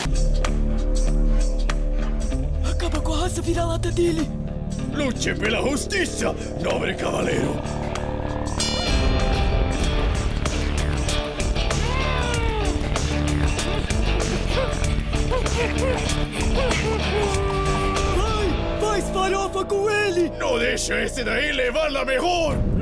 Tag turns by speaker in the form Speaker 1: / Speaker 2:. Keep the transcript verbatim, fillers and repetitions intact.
Speaker 1: Acaba com a raça vira-lata dele.
Speaker 2: Lute pela justiça, nobre cavaleiro.
Speaker 1: Vai! Faz farofa com ele!
Speaker 2: Não deixa esse daí levar la mejor!